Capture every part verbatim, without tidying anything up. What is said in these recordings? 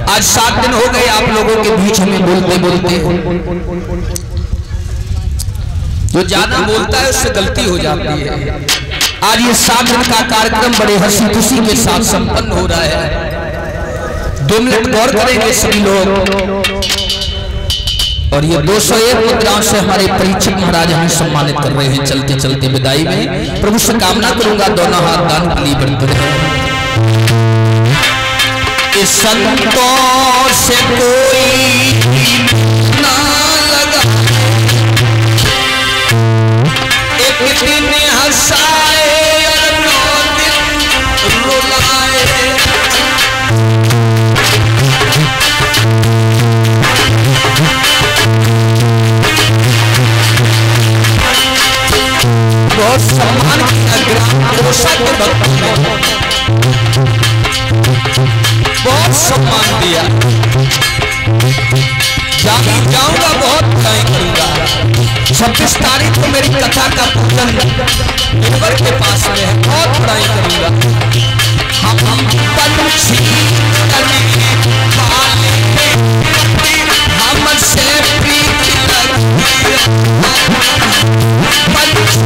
आज सात दिन हो गए आप लोगों के बीच में बोलते बोलते। जो ज्यादा बोलता है उससे गलती हो जाती है। आज ये सात दिन का कार्यक्रम बड़े हंसी खुशी के साथ संपन्न हो रहा है। दो मिनट गौर करेंगे सभी लोग। और ये दो सौ एक मुद्राओं से हमारे परीक्षक महाराज हमें सम्मानित कर रहे हैं। चलते चलते विदाई में प्रभु से कामना करूंगा दोनों हाथ दान के लिए बढ़ते रहे। इस संतों से कोई ना लगा, एक दिन हंसाए और नौ दिन रुलाए। बहुत सम्मान किया ग्राम कोषा के भक्तों ने, बहुत सम्मान दिया। जागी जाऊंगा, बहुत बुराई करूंगा। छब्बीस तारीख को मेरी कथा का पूजन ईश्वर के पास में है, बहुत बुराई करूंगा। हम हम पंछी करने वाले हमसे प्रीत लगती है, पंछी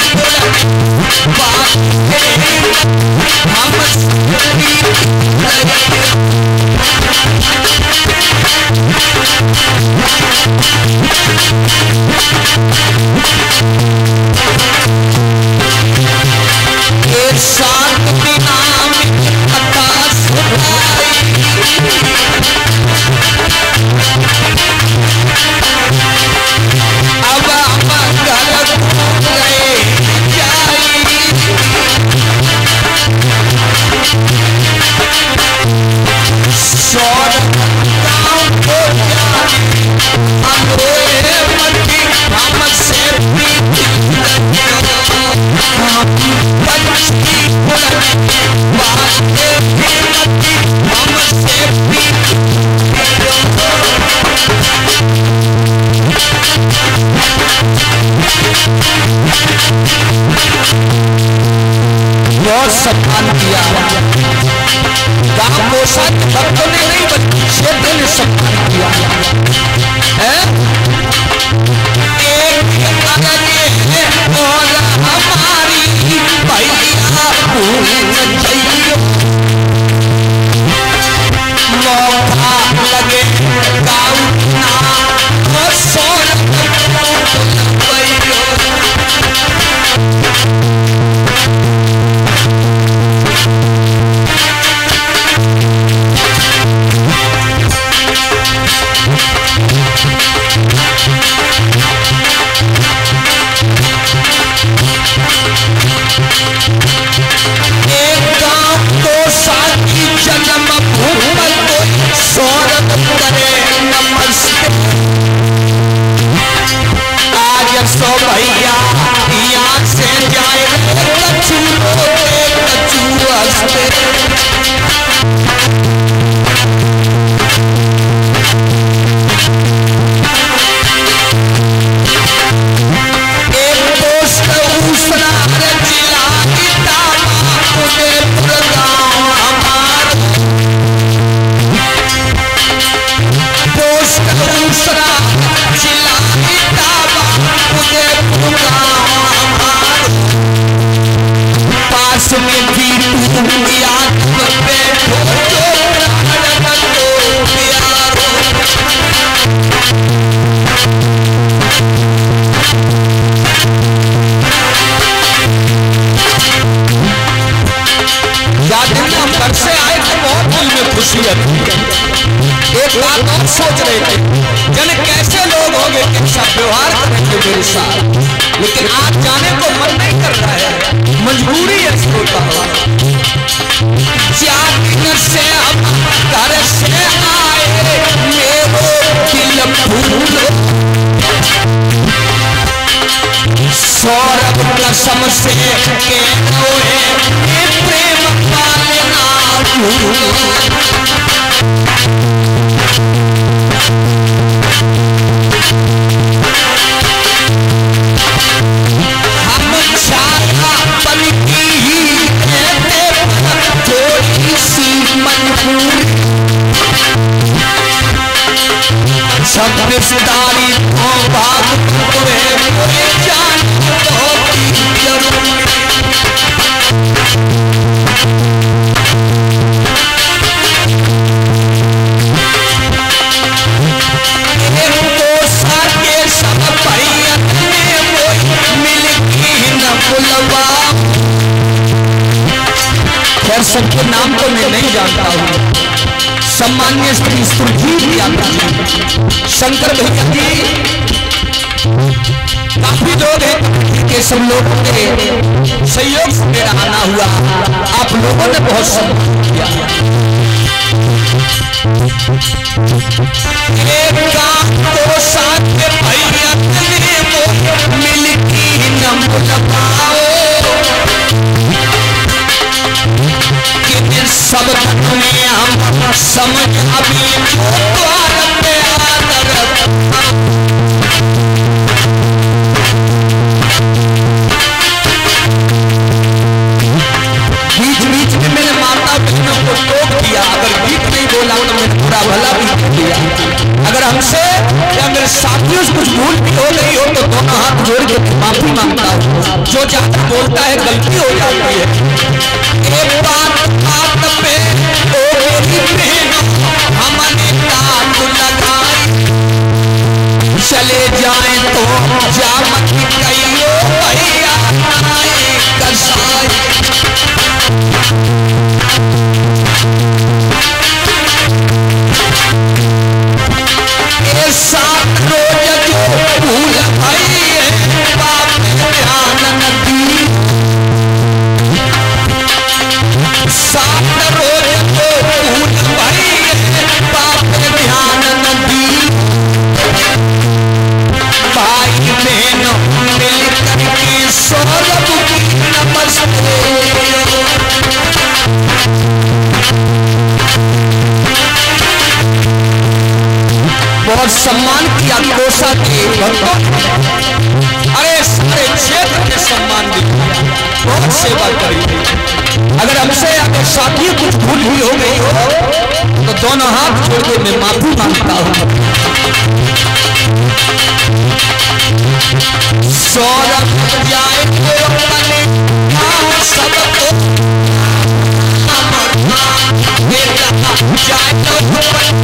बहुत सम्मान किया। गांव कोषा के भक्तों ने नहीं बल्कि क्षेत्र ने सम्मान किया है। एक अलग है और हमारी भैया भूल जाइयो, मौका लगे गाँव ना और सोन सो भैया यहाँ से जाए कचू रोते कचू हंसते। एक दोस्त दूसरा जिला जिला मुझे गाँव हमारा दोस्त दूसरा जिला मुझे पास में भी याद बैठो जो प्यारो। याद में हम घर से आए थे, बहुत दिल में खुशी है। एक बात और सोच रहे थे, जन कैसे लोग होंगे, कैसा व्यवहार करेंगे मेरे साथ, लेकिन आज जाने को मन नहीं कर रहा है, मजबूरी है श्रोता। दिन से हम घर से आए मेरो दिल फूलो, सौरभ कसम से के हुए प्रेम पालना भूलो। हम चाहा पल की ही थोड़ी सी मजबूरी छब्बीस तारीख को भाग तुम्हें कोई जान होती जरूर। सब भैया मिलकी न बुलवा। खैर सबके नाम तो मैं नहीं जानता हूँ। सम्मान्य श्री सुरजीत यादव जी, शंकर भैया जी, काफी लोग हैं कि सब लोगों के सहयोग से मेरा आना हुआ। आप लोगों ने बहुत सम्मान किया। एक काम तो साथ भैया मिलकी न बुलवाओ कि सब दुनिया हम समझ अभी द्वार पे आदर। बीच बीच में मैंने माता बहनों को टोक दिया, अगर गीत नहीं बोला तो मैंने पूरा भला भी किया। अगर हमसे या मेरे साथियों से कुछ भूल भी हो गई हो तो दोनों हाथ जोड़ के माफी मांगता हूँ। जो ज्यादा बोलता है गलती हो जाती है। एक बात बात पे ओ मेरी बहन हमने ताक लगाई, चले जाए तो जामत कहियो भैया कसाई। सात रोज जो भूल भई बाप ध्यान न दी। सात रोज जो भूल भई बाप ध्यान न दी। भाई बहन मिल करके सौरभ की नमस्ते। बहुत सम्मान किया कोसा के भक्तों। अरे सारे क्षेत्र में सम्मान दिया, बहुत सेवा करी। अगर हमसे अगर साथी कुछ भूल भी हो गई हो तो दोनों हाथ जोड़ के मैं माफी मांगता हूँ। सौरभ जाए तो अपने सबको जाए तो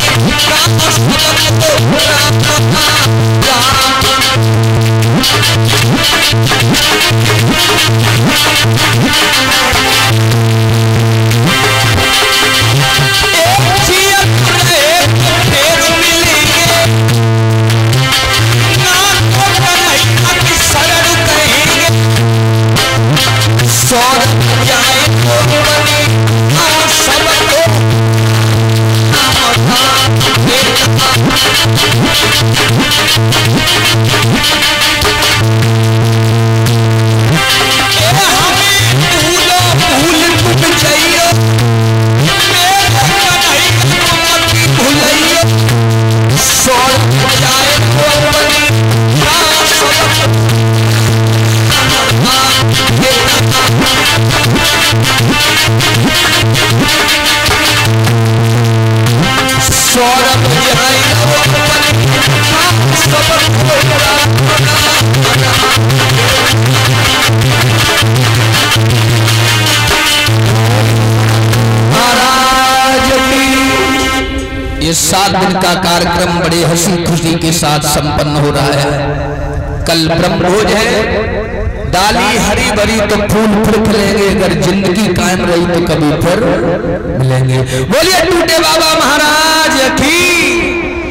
ये सात दिन का कार्यक्रम बड़े हंसी खुशी के साथ संपन्न हो रहा है। कल ब्रह्मभोज है। डाली हरी भरी तो फूल फिर खिलेंगे, अगर जिंदगी कायम रही तो कभी फिर मिलेंगे। बोलिए टूटे बाबा महाराज की।